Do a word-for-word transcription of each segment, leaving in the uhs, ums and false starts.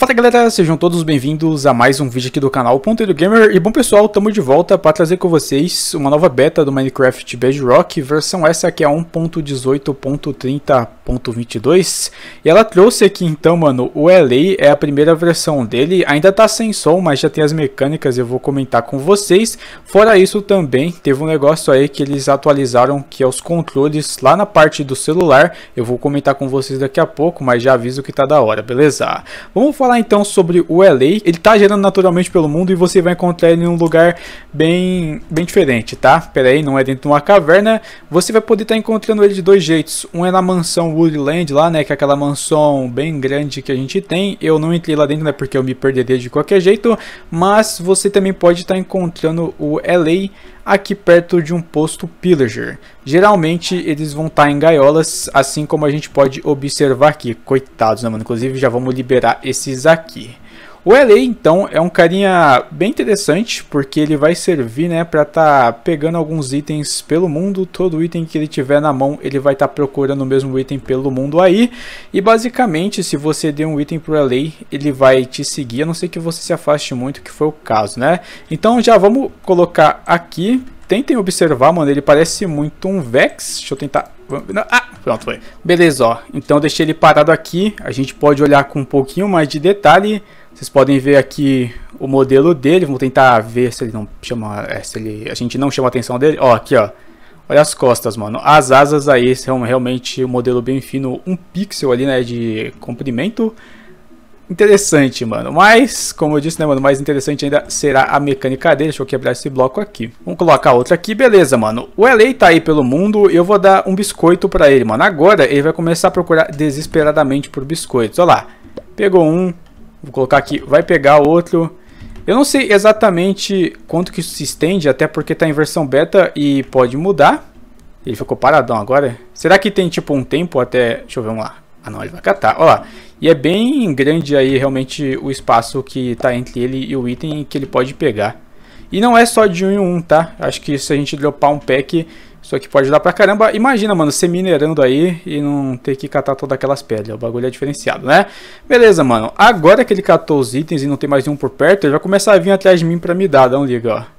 Fala galera, sejam todos bem-vindos a mais um vídeo aqui do canal Ponteiro Gamer. E bom pessoal, estamos de volta para trazer com vocês uma nova beta do Minecraft Bedrock, versão essa que é um ponto dezoito ponto trinta ponto vinte e dois. E ela trouxe aqui então, mano, o L A, é a primeira versão dele, ainda tá sem som, mas já tem as mecânicas, eu vou comentar com vocês. Fora isso também, teve um negócio aí que eles atualizaram, que é os controles lá na parte do celular. Eu vou comentar com vocês daqui a pouco, mas já aviso que tá da hora, beleza? Vamos falar então sobre o L A. Ele tá gerando naturalmente pelo mundo e você vai encontrar ele em um lugar bem, bem diferente, tá? Pera aí, não é dentro de uma caverna. Você vai poder estar tá encontrando ele de dois jeitos. Um é na mansão Woodland lá, né? Que é aquela mansão bem grande que a gente tem. Eu não entrei lá dentro, né? Porque eu me perderia de qualquer jeito. Mas você também pode estar tá encontrando o L A aqui perto de um posto pillager. Geralmente eles vão estar tá em gaiolas, assim como a gente pode observar aqui. Coitados, né, mano? Inclusive já vamos liberar esses aqui. O L A então é um carinha bem interessante, porque ele vai servir, né, para tá pegando alguns itens pelo mundo. Todo item que ele tiver na mão, ele vai estar tá procurando o mesmo item pelo mundo aí. E basicamente, se você der um item pro L A, ele vai te seguir, a não ser que você se afaste muito, que foi o caso, né? Então já vamos colocar aqui. Tentem observar, mano, ele parece muito um Vex. Deixa eu tentar... Ah, pronto, foi. Beleza, ó. Então eu deixei ele parado aqui. A gente pode olhar com um pouquinho mais de detalhe. Vocês podem ver aqui o modelo dele. Vamos tentar ver se ele não chama... É, se ele, a gente não chama a atenção dele. Ó, aqui, ó. Olha as costas, mano. As asas aí são realmente um modelo bem fino. Um pixel ali, né, de comprimento. Interessante, mano. Mas, como eu disse, né, mano, mais interessante ainda será a mecânica dele. Deixa eu quebrar esse bloco aqui. Vamos colocar outra aqui. Beleza, mano. O L A tá aí pelo mundo e eu vou dar um biscoito pra ele, mano. Agora ele vai começar a procurar desesperadamente por biscoitos. Olha lá. Pegou um. Vou colocar aqui. Vai pegar outro. Eu não sei exatamente quanto que isso se estende, até porque tá em versão beta e pode mudar. Ele ficou paradão agora. Será que tem tipo um tempo até... Deixa eu ver, vamos lá. Ah não, ele vai catar, olha lá. E é bem grande aí realmente o espaço que tá entre ele e o item que ele pode pegar. E não é só de um em um, tá? Acho que se a gente dropar um pack, isso aqui pode dar pra caramba. Imagina, mano, você minerando aí e não ter que catar todas aquelas pedras. O bagulho é diferenciado, né? Beleza, mano. Agora que ele catou os itens e não tem mais nenhum por perto, ele vai começar a vir atrás de mim pra me dar. Dá um liga, ó.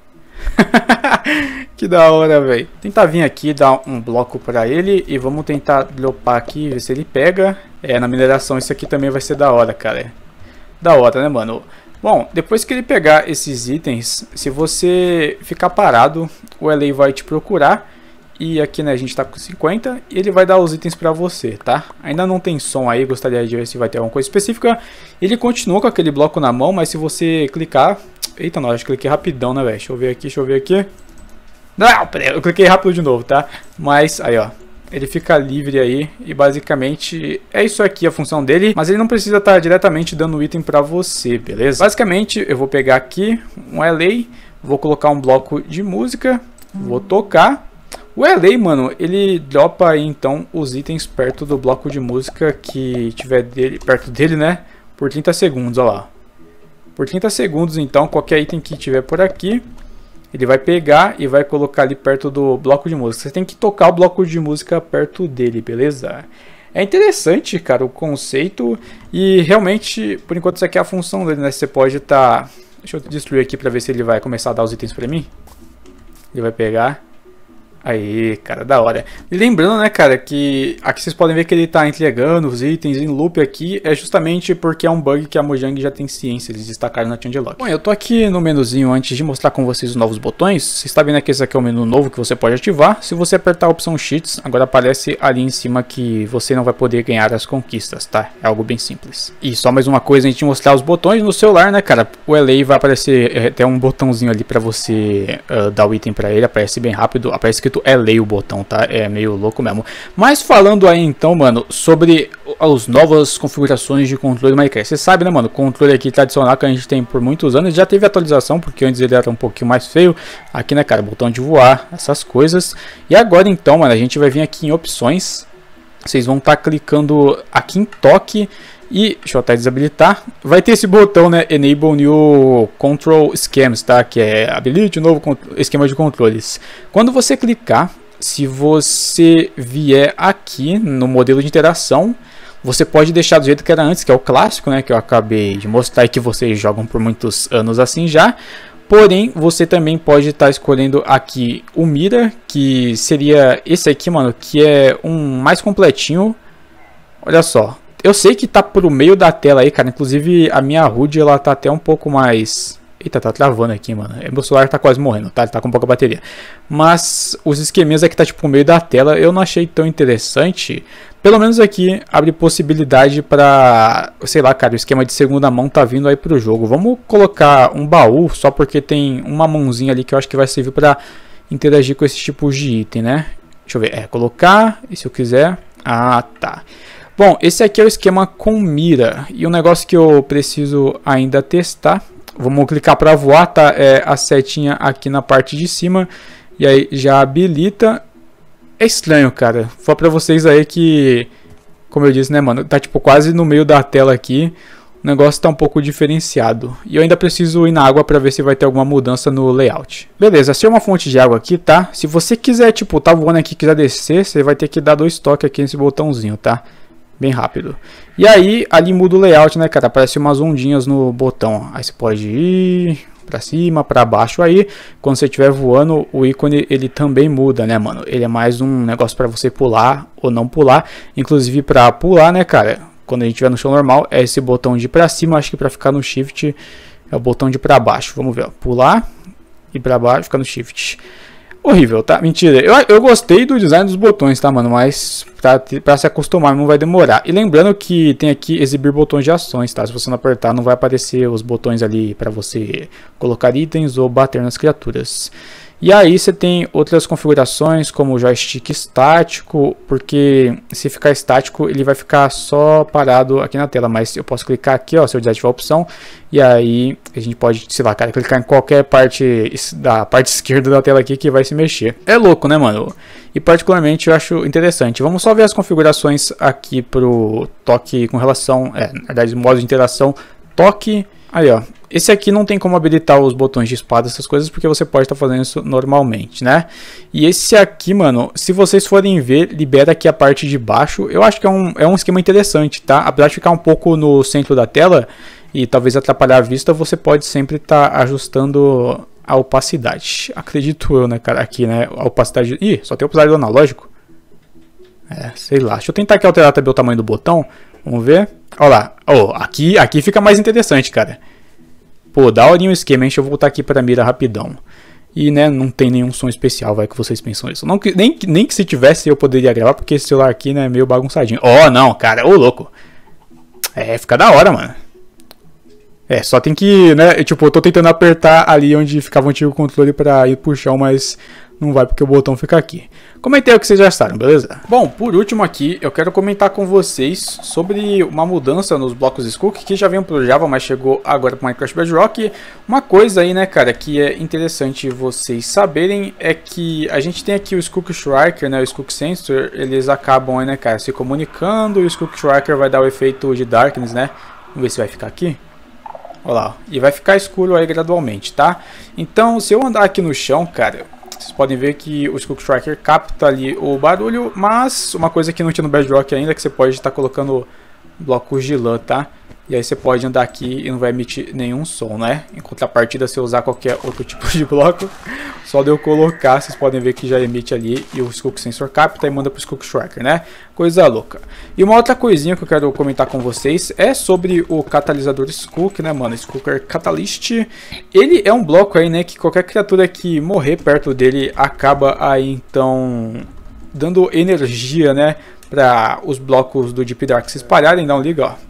Que da hora, velho. Tentar vir aqui, dar um bloco pra ele. E vamos tentar dropar aqui, ver se ele pega. É, na mineração isso aqui também vai ser da hora, cara. Da hora, né, mano? Bom, depois que ele pegar esses itens, se você ficar parado, o L A vai te procurar. E aqui, né, a gente tá com cinquenta. E ele vai dar os itens pra você, tá? Ainda não tem som aí, gostaria de ver se vai ter alguma coisa específica. Ele continua com aquele bloco na mão, mas se você clicar... Eita, não, acho que cliquei rapidão, né, velho? Deixa eu ver aqui, deixa eu ver aqui. Não, peraí, eu cliquei rápido de novo, tá? Mas, aí, ó. Ele fica livre aí e basicamente é isso aqui a função dele. Mas ele não precisa estar diretamente dando item pra você, beleza? Basicamente, eu vou pegar aqui um L A, vou colocar um bloco de música, vou tocar. O L A, mano, ele dropa aí, então, os itens perto do bloco de música que tiver dele, perto dele, né? Por trinta segundos, ó lá. Por trinta segundos, então, qualquer item que tiver por aqui, ele vai pegar e vai colocar ali perto do bloco de música. Você tem que tocar o bloco de música perto dele, beleza? É interessante, cara, o conceito. E realmente, por enquanto, isso aqui é a função dele, né? Você pode estar... Tá... Deixa eu destruir aqui pra ver se ele vai começar a dar os itens pra mim. Ele vai pegar... Aí, cara, da hora. E lembrando, né, cara, que aqui vocês podem ver que ele tá entregando os itens em loop aqui. É justamente porque é um bug que a Mojang já tem ciência, eles destacaram na changelog. Bom, eu tô aqui no menuzinho antes de mostrar com vocês os novos botões. Você está vendo que esse aqui é o menu novo que você pode ativar. Se você apertar a opção Cheats, agora aparece ali em cima que você não vai poder ganhar as conquistas, tá? É algo bem simples. E só mais uma coisa, a gente mostrar os botões no celular, né, cara? O L A vai aparecer até um botãozinho ali pra você uh, dar o item pra ele. Aparece bem rápido, aparece que L A o botão, tá? É meio louco mesmo. Mas falando aí então, mano, sobre as novas configurações de controle do Minecraft. Você sabe, né, mano? O controle aqui tradicional que a gente tem por muitos anos já teve atualização, porque antes ele era um pouquinho mais feio. Aqui, né, cara, botão de voar, essas coisas. E agora então, mano, a gente vai vir aqui em opções. Vocês vão estar tá clicando aqui em toque. E, deixa eu até desabilitar, vai ter esse botão, né, Enable New Control Schemes, tá, que é habilite o novo esquema de controles. Quando você clicar, se você vier aqui no modelo de interação, Você pode deixar do jeito que era antes, que é o clássico, né, que eu acabei de mostrar e que vocês jogam por muitos anos assim já. Porém, você também pode estar tá escolhendo aqui o mira, que seria esse aqui, mano, que é um mais completinho. Olha só, eu sei que tá pro meio da tela aí, cara, inclusive a minha H U D, ela tá até um pouco mais... Eita, tá travando aqui, mano. Meu celular tá quase morrendo, tá? Ele tá com pouca bateria. Mas os esqueminhas aqui tá tipo no meio da tela. Eu não achei tão interessante. Pelo menos aqui abre possibilidade pra... Sei lá, cara, o esquema de segunda mão tá vindo aí pro jogo. Vamos colocar um baú só porque tem uma mãozinha ali que eu acho que vai servir pra interagir com esse tipo de item, né? Deixa eu ver. É, colocar. E se eu quiser... Ah, tá. Bom, esse aqui é o esquema com mira. E um negócio que eu preciso ainda testar... Vamos clicar para voar, tá? É a setinha aqui na parte de cima. E aí já habilita. É estranho, cara. Fala pra vocês aí que... Como eu disse, né, mano? Tá tipo quase no meio da tela aqui. O negócio tá um pouco diferenciado. E eu ainda preciso ir na água para ver se vai ter alguma mudança no layout. Beleza, achei uma fonte de água aqui, tá? Se você quiser, tipo, tá voando aqui e quiser descer, você vai ter que dar dois toques aqui nesse botãozinho, tá? Bem rápido. E aí, ali muda o layout, né, cara? Aparece umas ondinhas no botão. Aí você pode ir pra cima, pra baixo aí. Quando você estiver voando, o ícone, ele também muda, né, mano? Ele é mais um negócio pra você pular ou não pular. Inclusive, pra pular, né, cara? Quando a gente estiver no chão normal, é esse botão de ir pra cima. Acho que pra ficar no shift, é o botão de ir pra baixo. Vamos ver, ó. Pular e pra baixo, ficar no shift. Horrível, tá? Mentira. Eu, eu gostei do design dos botões, tá, mano? Mas pra, pra se acostumar não vai demorar. E lembrando que tem aqui exibir botões de ações, tá? Se você não apertar, não vai aparecer os botões ali pra você colocar itens ou bater nas criaturas. E aí você tem outras configurações, como o joystick estático, porque se ficar estático, ele vai ficar só parado aqui na tela. Mas eu posso clicar aqui, ó, se eu desativar a opção, e aí a gente pode, sei lá, cara, clicar em qualquer parte da parte esquerda da tela aqui que vai se mexer. É louco, né, mano? E particularmente eu acho interessante. Vamos só ver as configurações aqui pro toque com relação, é, na verdade, modo de interação, toque. Aí, ó, esse aqui não tem como habilitar os botões de espada, essas coisas, porque você pode estar fazendo isso normalmente, né? E esse aqui, mano, se vocês forem ver, libera aqui a parte de baixo. Eu acho que é um, é um esquema interessante, tá? Apesar de ficar um pouco no centro da tela e talvez atrapalhar a vista, você pode sempre estar ajustando a opacidade. Acredito eu, né, cara? Aqui, né, a opacidade... Ih, só tem opacidade do analógico? É, sei lá. Deixa eu tentar aqui alterar também o tamanho do botão. Vamos ver. Olha lá. Oh, aqui, aqui fica mais interessante, cara. Pô, dá horinha o esquema, hein? Deixa eu voltar aqui para a mira rapidão. E, né, não tem nenhum som especial, vai que vocês pensam isso. Não, nem, nem que se tivesse eu poderia gravar, porque esse celular aqui, né, é meio bagunçadinho. Oh, não, cara. Ô, oh, louco. É, fica da hora, mano. É, só tem que, né, tipo, eu tô tentando apertar ali onde ficava o antigo controle para ir pro chão, mas... não vai porque o botão fica aqui. Comentei o que vocês já sabem, beleza? Bom, por último aqui, eu quero comentar com vocês sobre uma mudança nos blocos Skook, que já veio pro Java, mas chegou agora pro Minecraft Bedrock. Uma coisa aí, né, cara, que é interessante vocês saberem é que a gente tem aqui o Skook Striker, né, o Skook Sensor, eles acabam aí, né, cara, se comunicando, e o Skook Striker vai dar o efeito de Darkness, né? Vamos ver se vai ficar aqui. Olha lá, e vai ficar escuro aí gradualmente, tá? Então, se eu andar aqui no chão, cara... vocês podem ver que o Skook Striker capta ali o barulho, mas uma coisa que não tinha no Bedrock ainda é que você pode estar colocando blocos de lã, tá? E aí você pode andar aqui e não vai emitir nenhum som, né? Em contrapartida, se eu usar qualquer outro tipo de bloco, só de eu colocar, vocês podem ver que já emite ali e o Skook Sensor capta e manda pro Skook Striker, né? Coisa louca. E uma outra coisinha que eu quero comentar com vocês é sobre o catalisador Skook, né, mano? Skooker Catalyst. Ele é um bloco aí, né, que qualquer criatura que morrer perto dele acaba aí, então, dando energia, né, para os blocos do Deep Dark se espalharem. Dá um liga, ó.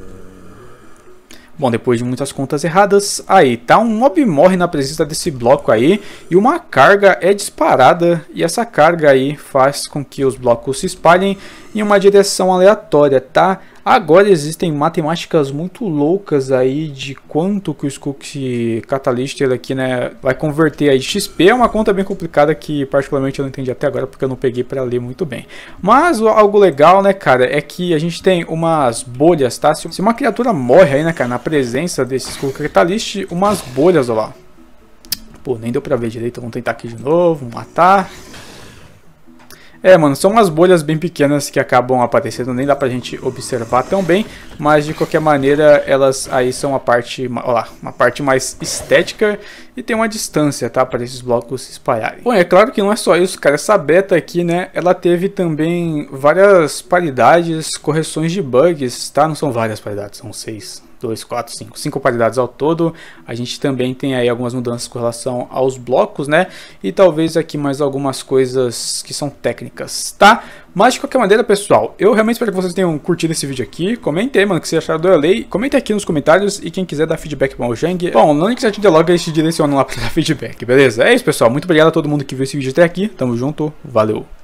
Bom, depois de muitas contas erradas, aí tá, um mob morre na presença desse bloco aí e uma carga é disparada e essa carga aí faz com que os blocos se espalhem em uma direção aleatória, tá? Agora existem matemáticas muito loucas aí de quanto que o Skook Catalyst aqui, né, vai converter aí. X P é uma conta bem complicada que particularmente eu não entendi até agora porque eu não peguei para ler muito bem. Mas algo legal, né, cara, é que a gente tem umas bolhas, tá? Se uma criatura morre aí, né, cara, na presença desse Skook Catalyst, umas bolhas, ó lá. Pô, nem deu pra ver direito, vamos tentar aqui de novo, matar. É, mano, são umas bolhas bem pequenas que acabam aparecendo, nem dá pra gente observar tão bem, mas de qualquer maneira elas aí são a parte, ó lá, uma parte mais estética e tem uma distância, tá, para esses blocos se espalharem. Bom, é claro que não é só isso, cara, essa beta aqui, né, ela teve também várias paridades, correções de bugs, tá, não são várias paridades, são seis. dois, quatro, cinco, cinco paridades ao todo. A gente também tem aí algumas mudanças com relação aos blocos, né? E talvez aqui mais algumas coisas que são técnicas, tá? Mas de qualquer maneira, pessoal, eu realmente espero que vocês tenham curtido esse vídeo aqui. Comentem, mano, o que vocês acharam do L A. Comentem aqui nos comentários e quem quiser dar feedback para o Mojang. Bom, no link de diálogo eles te direcionam lá para dar feedback, beleza? É isso, pessoal. Muito obrigado a todo mundo que viu esse vídeo até aqui. Tamo junto. Valeu.